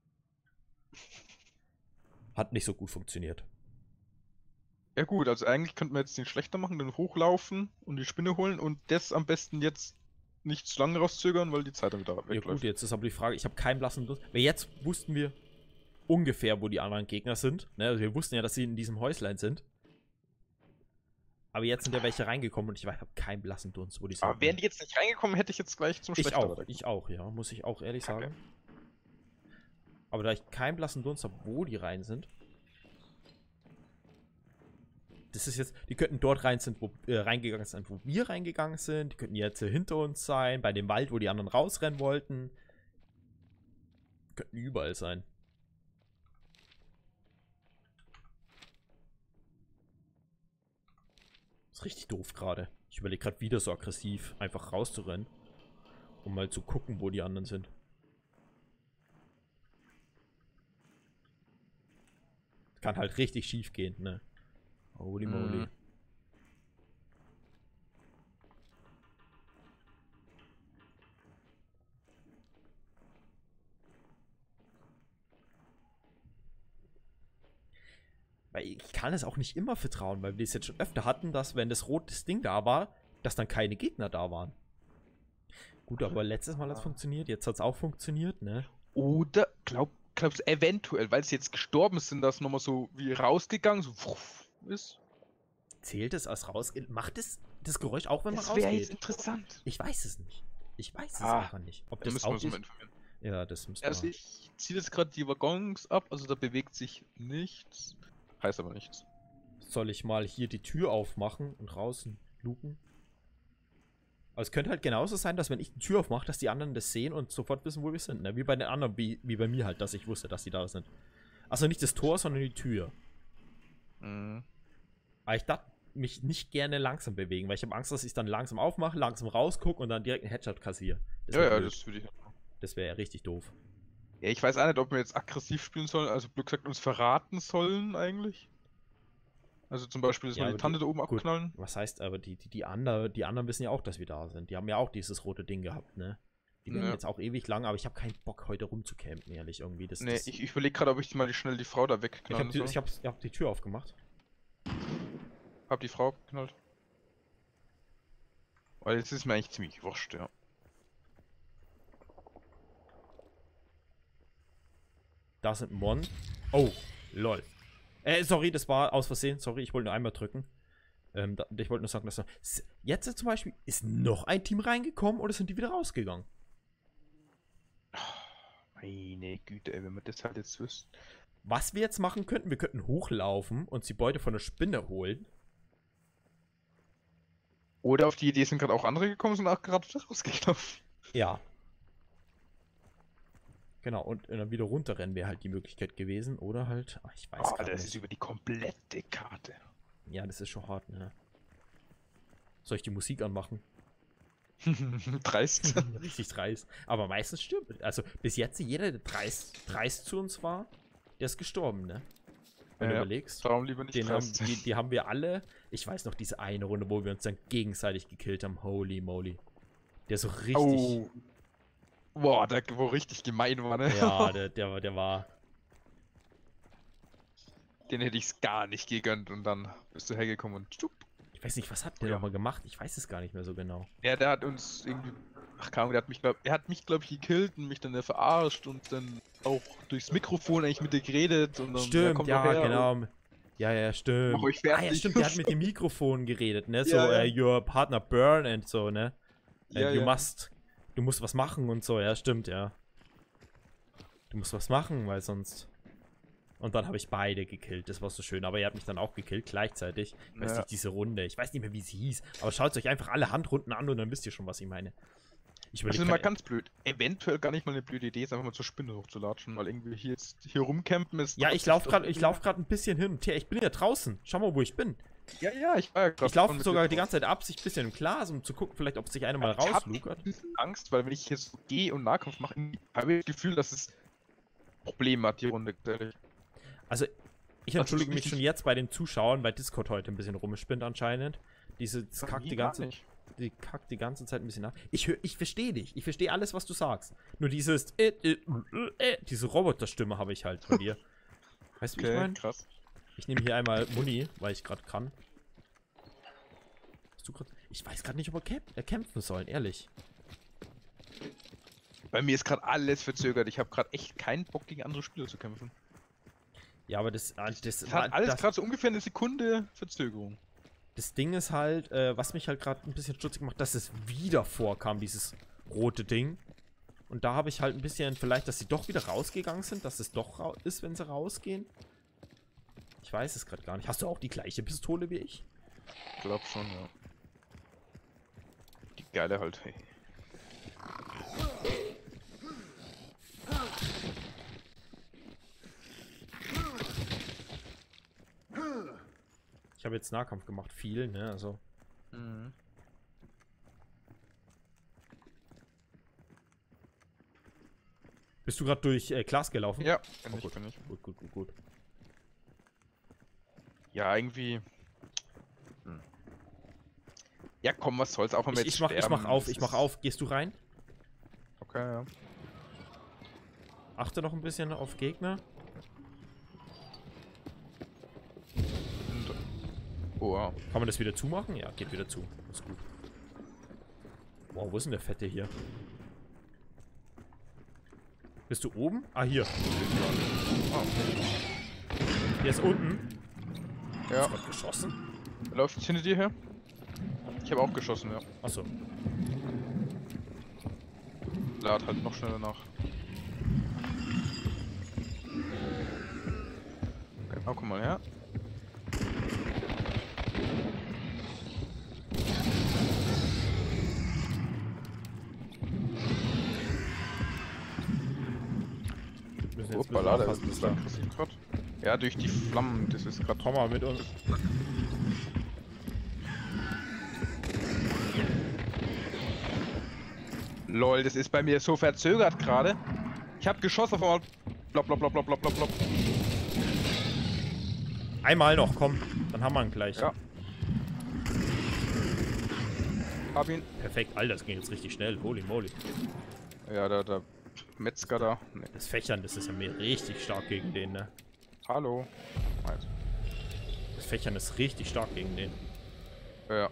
Hat nicht so gut funktioniert. Ja gut, also eigentlich könnten wir jetzt den schlechter machen, dann hochlaufen und die Spinne holen und das am besten jetzt nicht zu lange rauszögern, weil die Zeit dann wieder Ja gut, wegläuft. jetzt ist aber die Frage, ich habe keinen blassen Durst. Weil jetzt wussten wir ungefähr, wo die anderen Gegner sind. Ne? Also wir wussten ja, dass sie in diesem Häuslein sind. Aber jetzt sind ja welche reingekommen und ich habe keinen blassen Dunst, wo die sind. Aber wären die jetzt nicht reingekommen, hätte ich jetzt gleich zum Ich Schlechter auch, weitergekommen. ich auch, ja, muss ich auch ehrlich Kacke. sagen. Aber da ich keinen blassen Dunst habe, wo die rein sind. Das ist jetzt, die könnten dort rein sind, wo, äh, reingegangen sind, wo wir reingegangen sind. Die könnten jetzt äh, hinter uns sein, bei dem Wald, wo die anderen rausrennen wollten. Könnten überall sein. Ist richtig doof gerade. Ich überlege gerade wieder so aggressiv einfach rauszurennen. Um mal zu gucken, wo die anderen sind. Kann halt richtig schief gehen, ne? Holy moly. Mhm. Weil ich kann es auch nicht immer vertrauen, weil wir es jetzt schon öfter hatten, dass, wenn das rotes Ding da war, dass dann keine Gegner da waren. Gut, aber letztes Mal hat es funktioniert, jetzt hat es auch funktioniert, ne? Oder glaub, glaubst du eventuell, weil sie jetzt gestorben sind, dass nochmal so wie rausgegangen so wuff, ist? Zählt es als rausgeht? Macht es das Geräusch auch, wenn man Das wäre jetzt rausgeht? interessant. Ich weiß es nicht. Ich weiß es Ah, einfach nicht. Ob Da das müssen wir auch uns mal ist. informieren. Ja, das müsste Also man. ich ziehe jetzt gerade die Waggons ab, also da bewegt sich nichts. Heißt aber nichts. Soll ich mal hier die Tür aufmachen und draußen luken? Aber es könnte halt genauso sein, dass wenn ich die Tür aufmache, dass die anderen das sehen und sofort wissen, wo wir sind. Ne? Wie bei den anderen, wie, wie bei mir halt, dass ich wusste, dass die da sind. Also nicht das Tor, sondern die Tür. Mhm. Aber ich darf mich nicht gerne langsam bewegen, weil ich habe Angst, dass ich es dann langsam aufmache, langsam rausgucke und dann direkt einen Headshot kassiere. Das Ja, wär ja, blöd. das würde ich. Das wäre richtig doof. Ja, ich weiß auch nicht, ob wir jetzt aggressiv spielen sollen, also blöd gesagt uns verraten sollen eigentlich. Also zum Beispiel, dass Ja, wir aber die Tante die- da oben gut. abknallen. Was heißt aber, die, die, die, andere, die anderen wissen ja auch, dass wir da sind. Die haben ja auch dieses rote Ding gehabt, ne? Die werden Ja. jetzt auch ewig lang, aber ich habe keinen Bock, heute rumzucampen, ehrlich, irgendwie. Das, Nee, das, ich, ich überlege gerade, ob ich mal die, schnell die Frau da ich wegknallen habe die, soll. ich hab, ich hab die Tür aufgemacht. Hab die Frau geknallt. Weil jetzt ist mir eigentlich ziemlich wurscht, ja. Da sind Mon. Oh, lol. Äh, sorry, das war aus Versehen. Sorry, ich wollte nur einmal drücken. Ähm, da, ich wollte nur sagen, dass... S- Jetzt zum Beispiel, ist noch ein Team reingekommen oder sind die wieder rausgegangen? Meine Güte, ey, wenn man das halt jetzt wüsste. Was wir jetzt machen könnten, wir könnten hochlaufen und die Beute von der Spinne holen. Oder auf die Idee sind gerade auch andere gekommen, sind auch gerade rausgelaufen. Ja. Genau, und dann wieder runterrennen wäre halt die Möglichkeit gewesen. Oder halt, ach, ich weiß Oh, gar das nicht. ist über die komplette Karte. Ja, das ist schon hart, ne? Soll ich die Musik anmachen? Dreist. Richtig dreist. Aber meistens stirbt. Also bis jetzt jeder, der dreist, dreist zu uns war, der ist gestorben, ne? Wenn Ja, du ja. überlegst. Darum lieber nicht Den haben, dreist. die, die haben wir alle. Ich weiß noch, diese eine Runde, wo wir uns dann gegenseitig gekillt haben. Holy moly. Der so richtig. Oh. Boah, der wo richtig gemein war, ne? Ja, der, der, war- der war. Den hätte ich's gar nicht gegönnt und dann bist du hergekommen und tschupp. Ich weiß nicht, was hat der Ja. nochmal gemacht? Ich weiß es gar nicht mehr so genau. Ja, der hat uns irgendwie. Ach keine Ahnung, der hat mich glaub, er hat mich glaube ich gekillt und mich dann verarscht und dann auch durchs Mikrofon eigentlich mit dir geredet und dann der Stimmt, kommt ja, doch her genau. Ja, ja, stimmt. Mach euch Ah, ja, fertig. stimmt, der hat mit dem Mikrofon geredet, ne? So, Ja, ja. äh, your partner burn and so, ne? und, Äh, ja, you ja. must, du musst was machen und so, ja, stimmt, ja. Du musst was machen, weil sonst... Und dann habe ich beide gekillt, das war so schön. Aber ihr habt mich dann auch gekillt, gleichzeitig. Ich weiß Ja. nicht, diese Runde, ich weiß nicht mehr, wie sie hieß. Aber schaut euch einfach alle Handrunden an und dann wisst ihr schon, was ich meine. Ich Das überlege ist mal ganz blöd. Eventuell gar nicht mal eine blöde Idee, ist einfach mal zur Spinne hochzulatschen, weil irgendwie hier jetzt hier rumcampen ist. Ja, ich laufe gerade ich lauf gerade ein bisschen hin. Tja, ich bin ja draußen. Schau mal, wo ich bin. Ja, ja, ich war ja gerade. Ich laufe sogar die ganze Zeit Absicht ein bisschen im Glas, um zu gucken, vielleicht, ob sich einer mal Ich hab rauslugert. ein bisschen Angst, weil wenn ich jetzt so gehe und Nahkampf mache, habe ich das Gefühl, dass es Probleme hat, die Runde. Ehrlich. Also, ich Das entschuldige ist mich schon richtig- jetzt bei den Zuschauern, weil Discord heute ein bisschen rumspinnt anscheinend. Diese das kackt die Gar ganze, nicht. die kackt die ganze Zeit ein bisschen nach. Ich hör, ich verstehe dich. Ich verstehe alles, was du sagst. Nur dieses äh, äh, äh, äh, diese Roboterstimme habe ich halt von dir. Weißt du, wie ich Okay, meine? krass. Ich nehme hier einmal Muni, weil ich gerade kann. Hast du grad, ich weiß gerade nicht, ob wir kämp äh, kämpfen sollen, ehrlich. Bei mir ist gerade alles verzögert. Ich habe gerade echt keinen Bock, gegen andere Spieler zu kämpfen. Ja, aber das, äh, das, Das hat alles das, gerade so ungefähr eine Sekunde Verzögerung. das Ding ist halt, äh, was mich halt gerade ein bisschen stutzig macht, dass es wieder vorkam, dieses rote Ding. Und da habe ich halt ein bisschen, vielleicht, dass sie doch wieder rausgegangen sind, dass es doch rau ist, wenn sie rausgehen. Ich weiß es gerade gar nicht. Hast du auch die gleiche Pistole wie ich? Ich glaube schon, ja. Die geile halt, hey. Ich habe jetzt Nahkampf gemacht, viel, ne, also. Mhm. Bist du gerade durch äh, Glas gelaufen? Ja, bin Oh, ich, gut. bin ich. Gut, gut, gut, gut. Ja, irgendwie. Hm. Ja, komm, was soll's, auch wenn wir Ich, jetzt ich, mach, ich sterben, mach auf, das ich mach ist- auf. Gehst du rein? Okay, ja. Achte noch ein bisschen auf Gegner. Und, oh, wow. Kann man das wieder zumachen? Ja, geht wieder zu. Ist gut. Wow, wo ist denn der Fette hier? Bist du oben? Ah, hier. Oh, Der ist unten. ja, Hast du grad geschossen? läuft jetzt hinter dir her? Ich habe auch geschossen, ja. Achso. Lad halt noch schneller nach. Genau, komm mal her. Wir müssen jetzt ein Hoppala, bisschen da aufpassen, ist dass da da... passiert grad. Ja, durch die Flammen, das ist gerade. Komm mal mit uns. Lol, das ist bei mir so verzögert gerade. Ich habe geschossen auf einmal. Blop, blop, blop, blop, blop, blop, blop. Einmal noch, komm. Dann haben wir ihn gleich. Ja. Hab ihn. Perfekt. Alter, das ging jetzt richtig schnell. Holy moly. Ja, da, da. Metzger da. Nee. Das Fächern, das ist ja mir richtig stark gegen den, ne? Hallo. Also. Das Fächern ist richtig stark gegen den. Ja.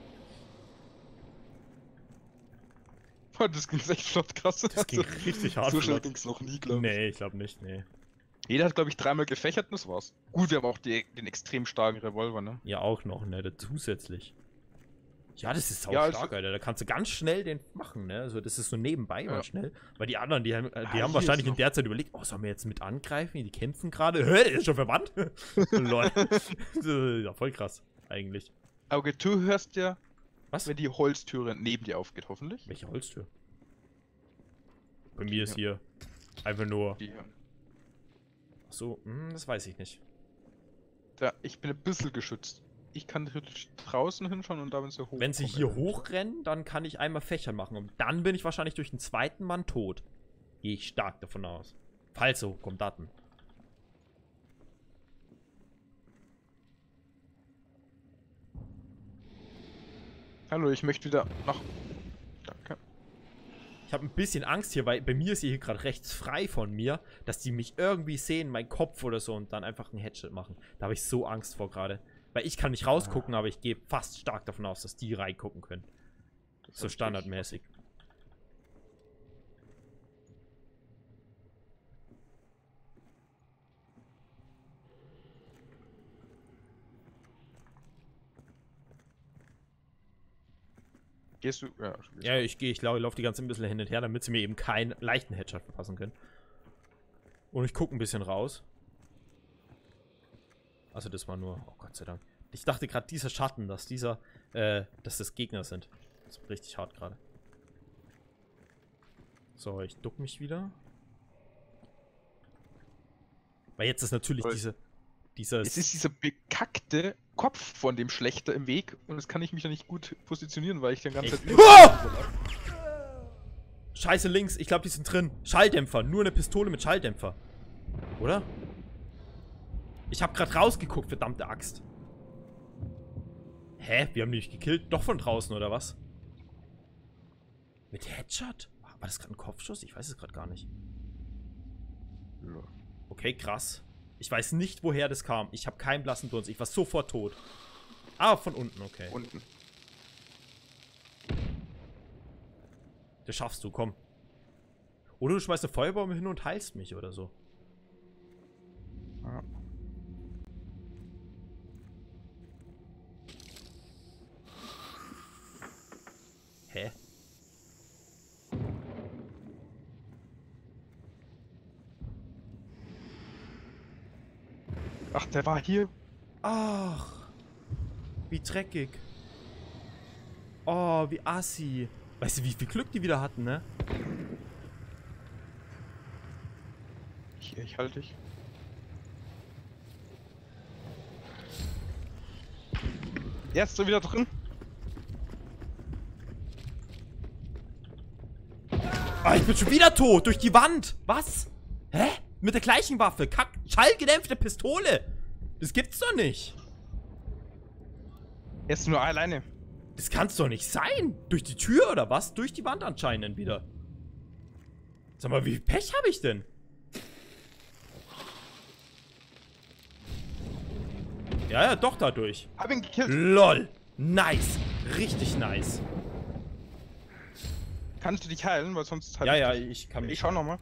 Boah, das ging echt flott, krass. Das ging richtig hart. So schnell flott. ging's noch nie, glaube ich. Nee, ich glaube nicht, nee. Jeder hat, glaube ich, dreimal gefächert und das war's. Gut, wir haben auch die, den extrem starken Revolver, ne? Ja, auch noch, ne? Das zusätzlich. Ja, das ist sau Ja, stark, also- Alter. Da kannst du ganz schnell den machen, ne? Also, das ist so nebenbei Ja. mal schnell. Weil die anderen, die haben, äh, die Ah, haben hier wahrscheinlich ist in noch- der Zeit überlegt, oh, sollen wir jetzt mit angreifen? Die kämpfen gerade. Hä, der ist schon verwandt? Lol. Ja, voll krass, eigentlich. Auge, du hörst ja, Was? wenn die Holztüre neben dir aufgeht, hoffentlich. Welche Holztür? Bei mir ist Ja. hier Einfach nur. Die hier. So, hm, das weiß ich nicht. Da, ich bin ein bisschen geschützt. Ich kann theoretisch draußen hinschauen und da, wenn sie hoch. Wenn sie hier hochrennen, dann kann ich einmal Fächer machen. Und dann bin ich wahrscheinlich durch den zweiten Mann tot. Gehe ich stark davon aus. Falls er hochkommt, dann. Hallo, ich möchte wieder nach. Danke. Ich habe ein bisschen Angst hier, weil bei mir ist sie hier gerade rechts frei von mir, dass die mich irgendwie sehen, meinen Kopf oder so, und dann einfach einen Headshot machen. Da habe ich so Angst vor gerade. Weil ich kann nicht rausgucken, aber ich gehe fast stark davon aus, dass die reingucken können. Das So standardmäßig. Gehst du? Ja, Ja, ich gehe, ich laufe lauf die ganze Zeit ein bisschen hin und her, damit sie mir eben keinen leichten Headshot verpassen können. Und ich gucke ein bisschen raus. Also das war nur, oh Gott sei Dank. Ich dachte gerade, dieser Schatten, dass dieser, äh, dass das Gegner sind. Das ist richtig hart gerade. So, ich duck mich wieder. Weil jetzt ist natürlich Voll. diese, dieses... Es ist dieser bekackte Kopf von dem Schlechter im Weg und das kann ich mich ja nicht gut positionieren, weil ich den ganzen Zeit... Oh! Scheiße, links. Ich glaube, die sind drin. Schalldämpfer. Nur eine Pistole mit Schalldämpfer. Oder? Ich habe gerade rausgeguckt, verdammte Axt. Hä? Wir haben die nicht gekillt? Doch von draußen, oder was? Mit Headshot? War das gerade ein Kopfschuss? Ich weiß es gerade gar nicht. Okay, krass. Ich weiß nicht, woher das kam. Ich habe keinen blassen Dunst. Ich war sofort tot. Ah, von unten, okay. Unten. Das schaffst du, komm. Oder du schmeißt eine Feuerbombe hin und heilst mich oder so. Ja. Hä? Ach, der war hier. Ach. Wie dreckig. Oh, wie assi. Weißt du, wie viel Glück die wieder hatten, ne? Hier, ich halte dich. Erste wieder drin. Ah, ich bin schon wieder tot. Durch die Wand. Was? Hä? Mit der gleichen Waffe. Kack. Schallgedämpfte Pistole. Das gibt's doch nicht. Er ist nur alleine. Das kann's doch nicht sein. Durch die Tür oder was? Durch die Wand anscheinend wieder. Sag mal, wie viel Pech habe ich denn? Ja, ja, doch dadurch. Hab ihn gekillt. LOL. Nice. Richtig nice. Kannst du dich heilen, weil sonst halt. Ja, ja, ich kann mich... Ich schau nochmal.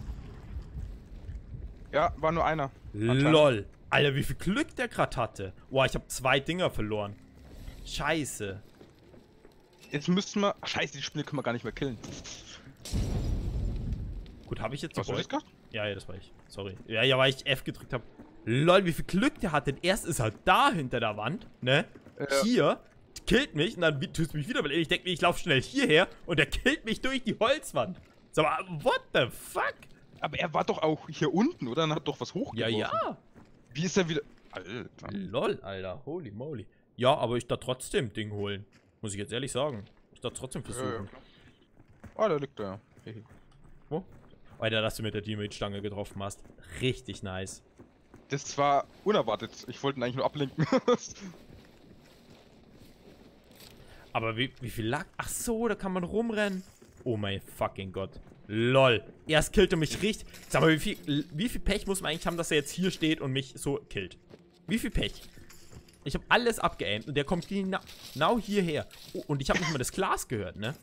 Ja, war nur einer. LOL. Alter, wie viel Glück der gerade hatte. Boah, ich habe zwei Dinger verloren. Scheiße. Jetzt müssten wir. Ach, scheiße, die Spinne können wir gar nicht mehr killen. Gut, habe ich jetzt... Hast du das gemacht? Ja, ja, das war ich. Sorry. Ja, ja, weil ich F gedrückt habe. LOL, wie viel Glück der hatte. Erst ist er da hinter der Wand, ne? Ja. Hier, killt mich und dann tust du mich wieder, weil ich denke, ich laufe schnell hierher und der killt mich durch die Holzwand. Sag mal, what the fuck? Aber er war doch auch hier unten, oder? Dann hat doch was Ja, hochgeworfen. ja. Wie ist er wieder. Alter. LOL, Alter. Holy moly. Ja, aber ich da trotzdem Ding holen. Muss ich jetzt ehrlich sagen. Ich da trotzdem versuchen. Ah, der liegt da. Wo? Alter, dass du mit der Dynamit-Stange getroffen hast. Richtig nice. Das war unerwartet. Ich wollte ihn eigentlich nur ablenken. Aber wie, wie viel lag? Ach so, da kann man rumrennen. Oh mein fucking Gott. LOL. Erst killt er mich richtig. Sag mal, wie viel, wie viel Pech muss man eigentlich haben, dass er jetzt hier steht und mich so killt? Wie viel Pech? Ich habe alles abgeaimt und der kommt genau, genau hierher. Oh, und ich habe nicht mal das Glas gehört, ne?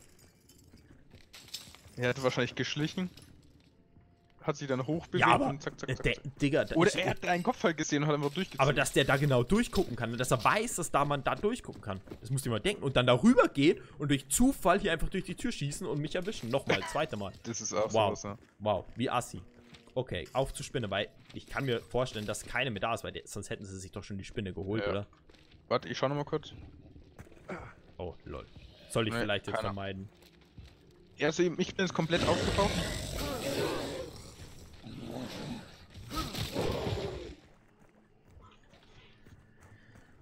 Er hatte wahrscheinlich geschlichen. Hat sich dann hochbewegt Ja, aber, und zack, zack, zack. der, zack. Digga, da- Oder ich- er hat einen Kopf halt gesehen und hat einfach durchgezogen. aber dass der da genau durchgucken kann, dass er weiß, dass da man da durchgucken kann. Das musst du dir mal denken. Und dann darüber gehen und durch Zufall hier einfach durch die Tür schießen und mich erwischen. Nochmal, zweite Mal. Das ist auch Wow. sowas, ja. Wow, wie assi. Okay, auf zur Spinne, weil ich kann mir vorstellen, dass keine mehr da ist, weil der, sonst hätten sie sich doch schon die Spinne geholt, Ja. oder? Warte, ich schau nochmal kurz. Oh, lol. Soll ich Nee, vielleicht jetzt keiner. vermeiden? Also ich bin jetzt komplett aufgetaucht.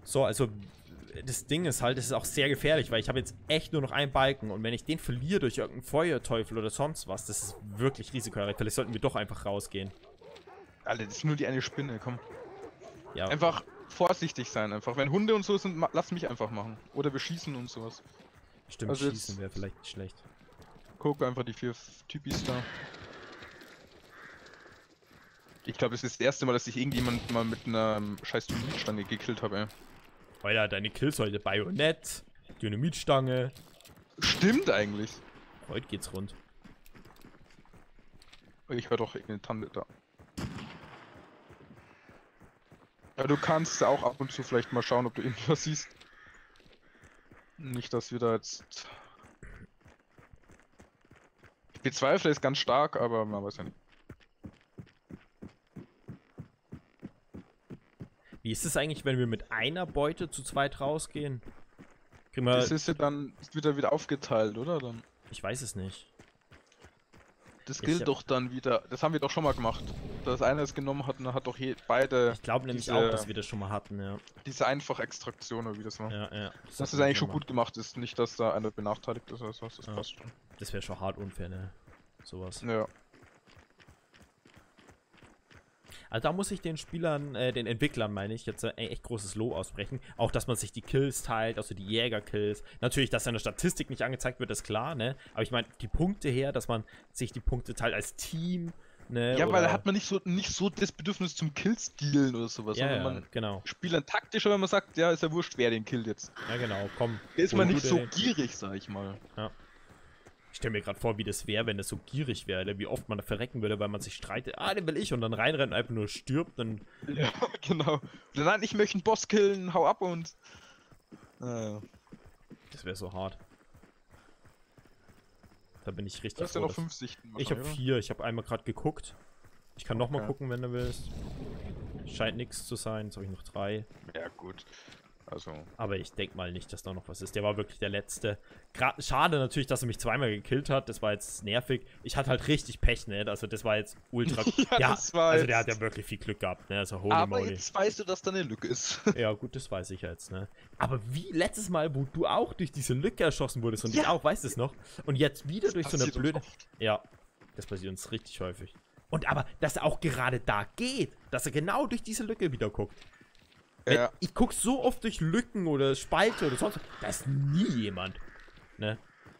So, also das Ding ist halt, es ist auch sehr gefährlich, weil ich habe jetzt echt nur noch einen Balken und wenn ich den verliere durch irgendeinen Feuerteufel oder sonst was, das ist wirklich risikoreich. Vielleicht sollten wir doch einfach rausgehen. Alter, das ist nur die eine Spinne, komm. Ja. Einfach vorsichtig sein, einfach. Wenn Hunde und so sind, ma- lass mich einfach machen. Oder wir schießen und sowas. Stimmt, Also schießen jetzt- wäre vielleicht nicht schlecht. Guck einfach die vier Typis da. Ich glaube, es ist das erste Mal, dass ich irgendjemand mal mit einer ähm, scheiß Dynamitstange gekillt habe, ey. Alter, deine Kills heute Bajonett, Dynamitstange. Stimmt eigentlich. Heute geht's rund. Ich höre doch irgendeine Tante da. Ja, du kannst auch ab und zu vielleicht mal schauen, ob du irgendwas siehst. Nicht, dass wir da jetzt... Ich bezweifle es ganz stark, aber man weiß ja nicht. Wie ist es eigentlich, wenn wir mit einer Beute zu zweit rausgehen? Kriegen wir... Das ist ja dann wieder wieder aufgeteilt, oder? Dann. Ich weiß es nicht. Das Ich gilt hab- doch dann wieder. Das haben wir doch schon mal gemacht. Dass einer es genommen hat und dann hat doch je, beide Ich glaube nämlich diese- auch, dass wir das schon mal hatten, ja. diese Einfachextraktion oder wie das war. Ja, ja. Dass hatten es wir eigentlich schon mal. gut gemacht ist, nicht dass da einer benachteiligt ist oder so, das Ja. passt schon. Das wäre schon hart unfair, ne? Sowas. Ja. Also da muss ich den Spielern, äh, den Entwicklern meine ich, jetzt ein echt großes Lob aussprechen. Auch, dass man sich die Kills teilt, also die Jägerkills. Natürlich, dass in der Statistik nicht angezeigt wird, ist klar, ne? Aber ich meine, die Punkte her, dass man sich die Punkte teilt als Team, ne? Ja, weil Oder- da hat man nicht so nicht so das Bedürfnis zum Killstealen oder sowas, Ja, sondern ja, man genau. spielt dann taktischer, wenn man sagt, ja, ist ja wurscht, wer den killt jetzt. Ja, genau, komm. Da ist hol man du nicht so den. gierig, sag ich mal. Ich stelle mir gerade vor, wie das wäre, wenn es so gierig wäre, wie oft man da verrecken würde, weil man sich streitet. Ah, den will ich und dann reinrennt und einfach nur stirbt, dann... Ja, genau. Oder nein, ich möchte einen Boss killen, hau ab und... Äh, Das wäre so hart. Da bin ich du richtig hast ja froh, noch dass- fünf Sichten. Ich habe wahrscheinlich, vier, ich habe einmal gerade geguckt. Ich kann noch mal Okay. gucken, wenn du willst. Scheint nichts zu sein, jetzt habe ich noch drei. oder? Ja, gut. Also, Aber ich denke mal nicht, dass da noch was ist. Der war wirklich der letzte. Gra Schade natürlich, dass er mich zweimal gekillt hat. Das war jetzt nervig. Ich hatte halt richtig Pech, ne? Also das war jetzt ultra... Ja, das war also der jetzt- hat ja wirklich viel Glück gehabt, ne? Also holy aber moly. jetzt weißt du, dass da eine Lücke ist. Ja gut, das weiß ich jetzt, ne? Aber wie letztes Mal, wo du auch durch diese Lücke erschossen wurdest und Ja. ich auch, weißt du es noch? Und jetzt wieder durch so eine passiert uns blöde... oft. Ja, das passiert uns richtig häufig. Und aber, dass er auch gerade da geht, dass er genau durch diese Lücke wieder guckt. Wenn- Ja. Ich guck so oft durch Lücken oder Spalte oder sonst was. Da ist nie jemand. Ne?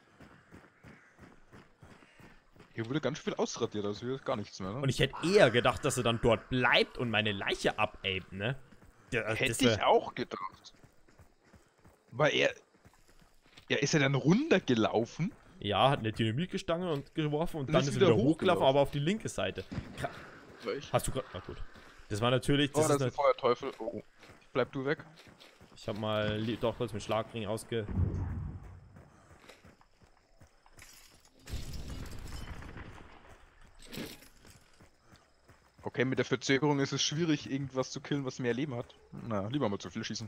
Hier wurde ganz viel ausradiert, also hier ist gar nichts mehr, ne? Und ich hätte eher gedacht, dass er dann dort bleibt und meine Leiche abaimt, ne? Der, das Hätte wär- ich auch gedacht. Weil er... Ja, ist er dann runtergelaufen? Ja, hat eine Dynamitgestange und geworfen und Und dann ist ist er wieder wieder hochgelaufen, hochgelaufen. aber auf die linke Seite. Kra Hast du gerade... Na gut. Das war natürlich... Oh, Das das ist ist eine, ein Feuerteufel. Oh. Bleib du weg. ich habe mal li- doch kurz mit Schlagring ausge... Okay, mit der Verzögerung ist es schwierig, irgendwas zu killen, was mehr Leben hat. Na, lieber mal zu viel schießen.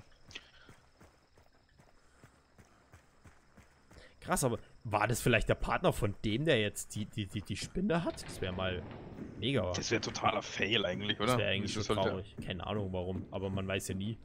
Krass, aber war das vielleicht der Partner von dem, der jetzt die, die, die, die Spinne hat? Das wäre mal mega. Das wäre totaler Fail eigentlich, oder? Das wäre eigentlich Das schon sollte- traurig. Keine Ahnung warum, aber man weiß ja nie.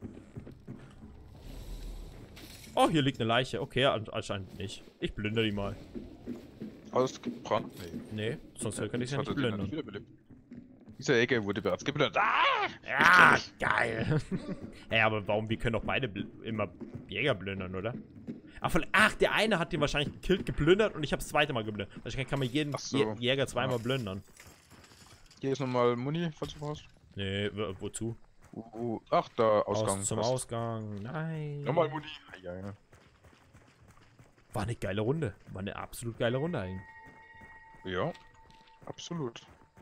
Oh, hier liegt eine Leiche. Okay, an- anscheinend nicht. Ich plündere die mal. Ausgebrannt? Nee. Nee, sonst kann ich Das ja hat nicht er den dann plündern. wiederbelebt. Diese Ecke wurde bereits geplündert. Ah! Ja, geil. Ja, aber warum? Wir können doch beide bl- immer Jäger plündern, oder? Ach, von, ach, der eine hat den wahrscheinlich gekillt, geplündert und ich habe das zweite Mal geplündert. Wahrscheinlich kann man jeden Ach so. Jä- Jäger zweimal Ja. plündern. Hier ist nochmal Muni, falls du brauchst. Nee, wo- wozu? Uh, ach, da, Ausgang. Aus, zum passt. Ausgang. Nein. Nochmal Muni. Ah, ja, ja. War eine geile Runde. War eine absolut geile Runde eigentlich. Ja, absolut.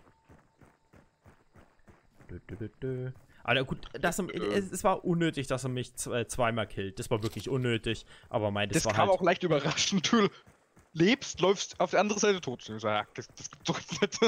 Dö, dö, dö, dö. Aber gut, das, es, es war unnötig, dass er mich z- zweimal killt. Das war wirklich unnötig. Aber mein, das, Das, war kam halt... auch leicht überraschend. Du lebst, läufst auf der anderen Seite tot. Ich sag, das, das gibt's doch nicht.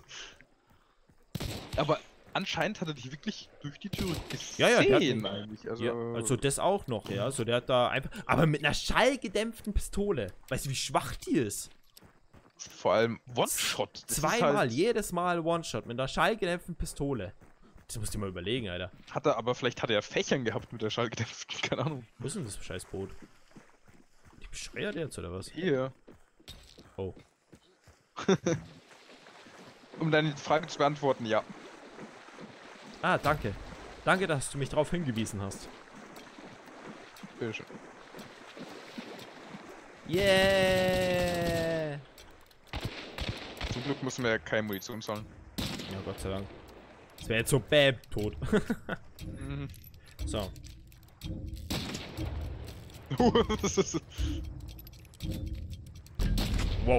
Aber anscheinend hat er dich wirklich durch die Tür gesehen. Ja, ja, der hat mich- eigentlich. Also, Ja, also das auch noch, ja. Also der hat da einfach... Aber mit einer schallgedämpften Pistole. Weißt du, wie schwach die ist? vor allem One-Shot. Das ist Zweimal, halt- jedes Mal One-Shot mit einer schallgedämpften Pistole. Das musst du dir mal überlegen, Alter. Hat er, aber vielleicht hat er ja Fächern gehabt mit der Schallgedämpften, keine Ahnung. Wo ist denn das scheiß Boot? Die bescheuert jetzt, oder was? Hier. Oh. Um deine Frage zu beantworten, ja. Ah, danke. Danke, dass du mich darauf hingewiesen hast. Bitteschön. Yeah! Zum Glück müssen wir ja keine Munition zahlen. Ja, Gott sei Dank. Das wäre jetzt so bäm, tot. Mhm. So. Das ist Wow.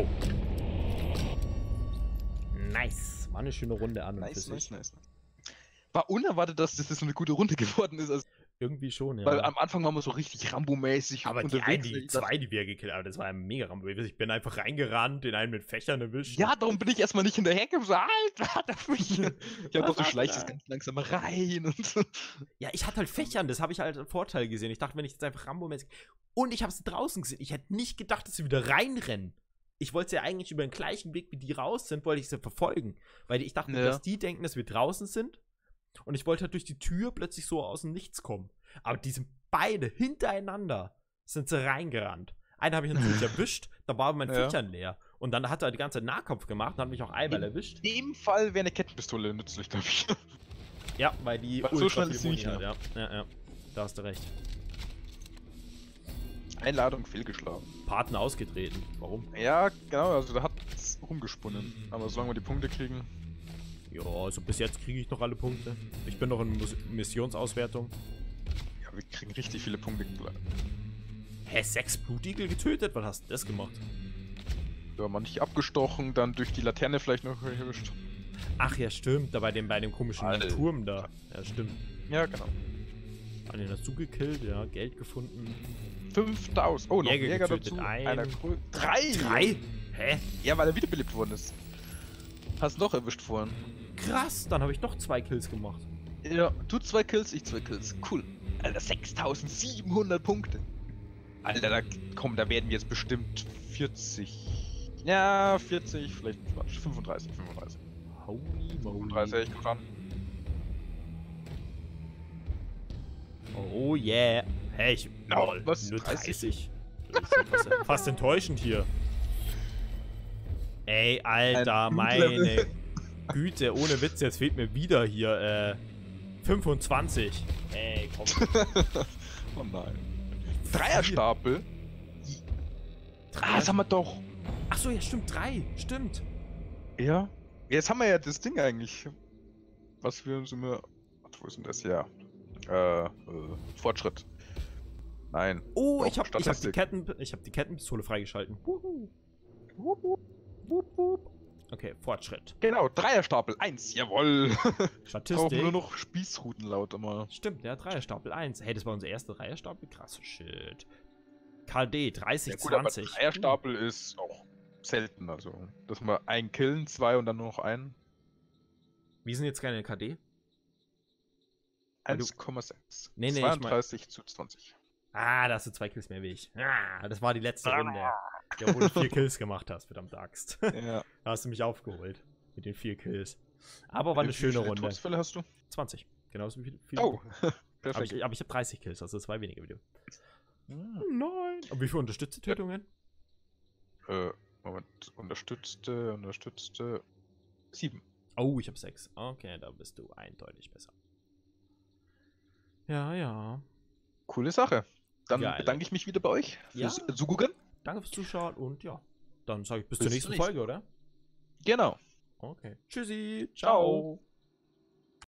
Nice. War eine schöne Runde an und für nice, sich. nice, nice. War unerwartet, dass das so eine gute Runde geworden ist. Also, Irgendwie schon, ja. weil am Anfang waren wir so richtig Rambo-mäßig aber die, unterwegs. ein, die Ich dachte, zwei, die wir gekillt haben, das war ein mega Rambo. Ich bin einfach reingerannt, den einen mit Fächern erwischt. ja, darum bin ich erstmal nicht hinterhergekommen. So, Alter, warte auf mich. Ich hab doch so Alter. schleichst ganz langsam rein und so. Ja, ich hatte halt Fächern, das habe ich halt einen Vorteil gesehen. Ich dachte, wenn ich jetzt einfach Rambo-mäßig... Und ich habe es draußen gesehen. Ich hätte nicht gedacht, dass sie wieder reinrennen. Ich wollte sie ja eigentlich über den gleichen Weg, wie die raus sind, wollte ich sie verfolgen. Weil ich dachte, Ja. dass die denken, dass wir draußen sind. Und ich wollte halt durch die Tür plötzlich so aus dem Nichts kommen. Aber die sind beide hintereinander, sind sie reingerannt. Einen habe ich natürlich erwischt, da war mein Ja. Fächern leer. Und dann hat er die ganze Zeit Nahkampf gemacht und hat mich auch einmal erwischt. In dem Fall wäre eine Kettenpistole nützlich, glaube ich. Ja, weil die Weil so ultra schnell viel ist sie Muni nicht hat, ja. Ja, ja. Da hast du recht. Einladung fehlgeschlagen. Paten ausgetreten. Warum? Ja, genau, also da hat es rumgesponnen. Aber solange wir die Punkte kriegen. Ja, also bis jetzt kriege ich noch alle Punkte. Ich bin noch in Mus Missionsauswertung. Ja, wir kriegen richtig viele Punkte. Hä, sechs Blutigel getötet? Was hast du das gemacht? Ja, manche abgestochen, dann durch die Laterne vielleicht noch erwischt. Ach ja, stimmt. Da bei dem, bei dem komischen Alter. Turm da. Ja, stimmt. Ja, genau. An den hast du gekillt, ja. Geld gefunden. fünftausend. Oh, noch Jäger ein Jäger getötet, dazu. ein. Einer Grö- Drei! Drei? Hä? Ja, weil er wiederbelebt worden ist. Hast du doch erwischt vorhin. Krass, dann habe ich noch zwei Kills gemacht. Ja, du zwei Kills, ich zwei Kills. Cool. Alter, sechstausendsiebenhundert Punkte. Alter, da, komm, da werden wir jetzt bestimmt vierzig. Ja, vierzig, vielleicht fünfunddreißig, fünfunddreißig. Holy moly. fünfunddreißig, echt gut an. Oh yeah. Hey, ich... No, Lol, was? nur dreißig? dreißig? Das ist ja fast, fast enttäuschend hier. Ey, Alter, Ein meine Blutlevel. Güte, ohne Witz, jetzt fehlt mir wieder hier, äh, fünfundzwanzig. Ey, komm. Oh nein. Dreierstapel? Ah, das haben wir doch. Achso, ja, stimmt, drei. Stimmt. Ja. Jetzt haben wir ja das Ding eigentlich. Was wir uns immer. Warte, wo ist denn das hier? Äh, äh Fortschritt. Nein. Oh, Doch, ich hab, ich hab die Statistik. Ketten, ich hab die Kettenpistole freigeschalten. Wuhu. Wup, wup, wup, wup. Okay, Fortschritt. Genau, Dreierstapel. Eins, jawoll. Brauchen nur Statistik. noch Spießrutenlaut immer. Stimmt, der Dreierstapel eins. Hey, das war unser erster Dreierstapel? Krass, shit. K D, dreißig, Ja, gut, aber zwanzig. Dreierstapel ist auch selten. Also, dass wir einen killen, zwei und dann nur noch einen. Wie sind jetzt keine K D? Weil du- eins Komma sechs. Nee, nee, ich mein- zweiunddreißig zu zwanzig. Ah, da hast du zwei Kills mehr wie ich. Ah, das war die letzte Runde. Ja, wo du vier Kills gemacht hast, verdammt Axt. Ja. Da hast du mich aufgeholt. Mit den vier Kills. Aber war eine Wie schöne viele Runde. Todesfälle hast du? zwanzig. Genauso wie viel. Oh, Aber perfekt. ich, aber ich habe dreißig Kills, also zwei weniger wie du. Hm. Nein. Und wie viel unterstützte Tötungen? Äh, Moment. Unterstützte, unterstützte. Sieben. Oh, ich habe sechs. Okay, da bist du eindeutig besser. Ja, ja. Coole Sache. Dann Geil. bedanke ich mich wieder bei euch Ja. fürs Zugucken. Danke fürs Zuschauen und ja. Dann sage ich bis, Bis zur nächsten zum nächsten Folge, oder? Genau. Okay. Tschüssi. Ciao. Ciao.